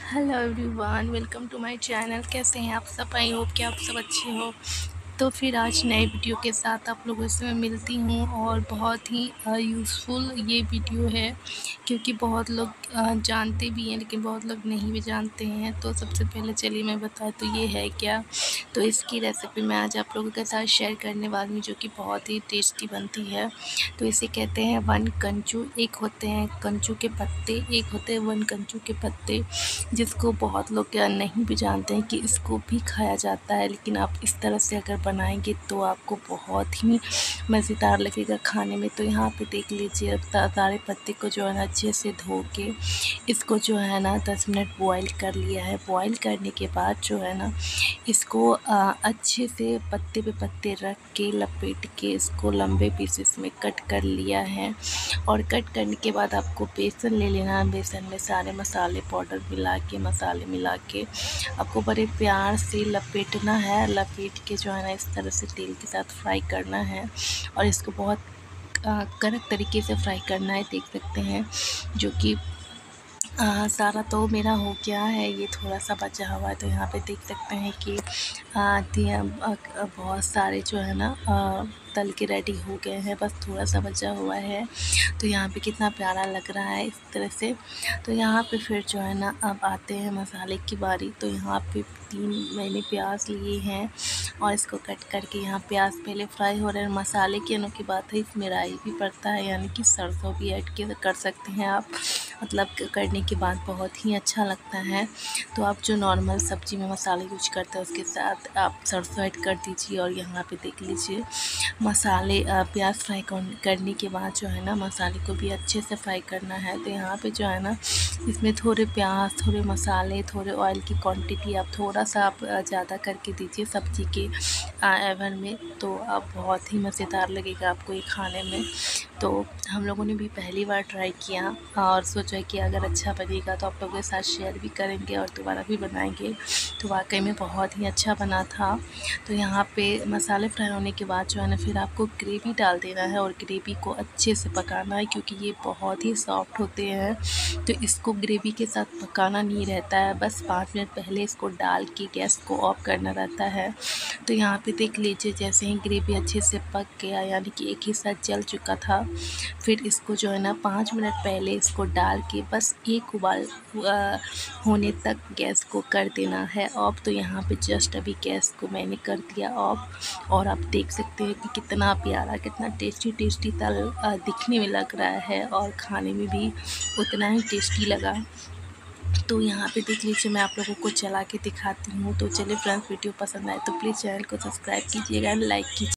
Hello everyone, welcome to my channel. कैसे हैं आप सब? आई होप कि आप सब अच्छे हो। तो फिर आज नए वीडियो के साथ आप लोगों से मैं मिलती हूँ और बहुत ही यूज़फुल ये वीडियो है, क्योंकि बहुत लोग जानते भी हैं लेकिन बहुत लोग नहीं भी जानते हैं। तो सबसे पहले चलिए मैं बताऊँ तो ये है क्या। तो इसकी रेसिपी मैं आज आप लोगों के साथ शेयर करने वाली हूँ, जो कि बहुत ही टेस्टी बनती है। तो इसे कहते हैं वन कंचू। एक होते हैं कंचू के पत्ते, एक होते हैं वन कंचू के पत्ते, जिसको बहुत लोग नहीं भी जानते हैं कि इसको भी खाया जाता है। लेकिन आप इस तरह से अगर बनाएंगे तो आपको बहुत ही मज़ेदार लगेगा खाने में। तो यहाँ पे देख लीजिए, अब सारे पत्ते को जो है ना अच्छे से धो के इसको जो है ना 10 मिनट बॉईल कर लिया है। बॉईल करने के बाद जो है ना इसको अच्छे से पत्ते पे पत्ते रख के लपेट के इसको लंबे पीसेस में कट कर लिया है। और कट करने के बाद आपको बेसन ले लेना है। बेसन में सारे मसाले पाउडर मिला के, मसाले मिला के आपको बड़े प्यार से लपेटना है। लपेट के जो है ना इस तरह से तेल के साथ फ्राई करना है और इसको बहुत कड़क तरीके से फ्राई करना है। देख सकते हैं जो कि सारा तो मेरा हो गया है, ये थोड़ा सा बचा हुआ है। तो यहाँ पे देख सकते हैं कि बहुत सारे जो है ना तल के रेडी हो गए हैं, बस थोड़ा सा बचा हुआ है। तो यहाँ पे कितना प्यारा लग रहा है इस तरह से। तो यहाँ पे फिर जो है ना अब आते हैं मसाले की बारी। तो यहाँ पे 3 मैंने प्याज लिए हैं और इसको कट करके यहाँ प्याज पहले फ्राई हो रहे हैं। मसाले की अनोखी बात है, इसमें राई भी पड़ता है, यानी कि सरसों भी ऐड कर सकते हैं आप। मतलब करने के बाद बहुत ही अच्छा लगता है। तो आप जो नॉर्मल सब्ज़ी में मसाले यूज करते हैं उसके साथ आप सरसों ऐड कर दीजिए। और यहाँ पे देख लीजिए मसाले प्याज फ्राई करने के बाद जो है ना मसाले को भी अच्छे से फ्राई करना है। तो यहाँ पे जो है ना इसमें थोड़े प्याज, थोड़े मसाले, थोड़े ऑयल की क्वांटिटी आप थोड़ा सा आप ज़्यादा करके दीजिए सब्ज़ी के एवन में। तो आप बहुत ही मज़ेदार लगेगा आपको ये खाने में। तो हम लोगों ने भी पहली बार ट्राई किया और सोचा कि अगर अच्छा बनेगा तो आप लोगों के साथ शेयर भी करेंगे और दोबारा भी बनाएंगे। तो वाकई में बहुत ही अच्छा बना था। तो यहाँ पे मसाले फ्राई होने के बाद जो है ना फिर आपको ग्रेवी डाल देना है और ग्रेवी को अच्छे से पकाना है, क्योंकि ये बहुत ही सॉफ्ट होते हैं। तो इसको ग्रेवी के साथ पकाना नहीं रहता है, बस 5 मिनट पहले इसको डाल के गैस को ऑफ करना रहता है। तो यहाँ पे देख लीजिए जैसे ही ग्रेवी अच्छे से पक गया, यानी कि एक ही साथ जल चुका था, फिर इसको जो है ना 5 मिनट पहले इसको डाल के बस एक उबाल होने तक गैस को कर देना है ऑफ। तो यहाँ पे जस्ट अभी गैस को मैंने कर दिया ऑफ और आप देख सकते हैं कि कितना प्यारा, कितना टेस्टी दिखने में लग रहा है और खाने में भी उतना ही टेस्टी लगा। तो यहाँ पे देख लीजिए मैं आप लोगों को चला के दिखाती हूँ। तो चलिए फ्रेंड्स, वीडियो पसंद आए तो प्लीज़ चैनल को सब्सक्राइब कीजिएगा एंड लाइक कीजिए।